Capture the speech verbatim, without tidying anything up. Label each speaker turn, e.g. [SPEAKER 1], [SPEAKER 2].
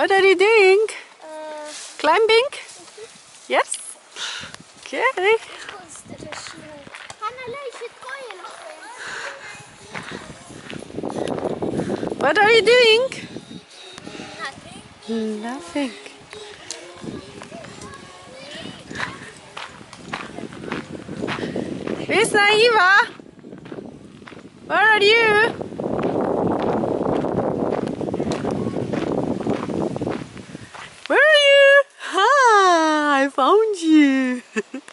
[SPEAKER 1] What are you doing?
[SPEAKER 2] Uh,
[SPEAKER 1] Climbing? Yes? Okay. What are you doing?
[SPEAKER 2] Nothing.
[SPEAKER 1] Nothing. Where's Naiva? Where are you? Where are you? Ah, I found you.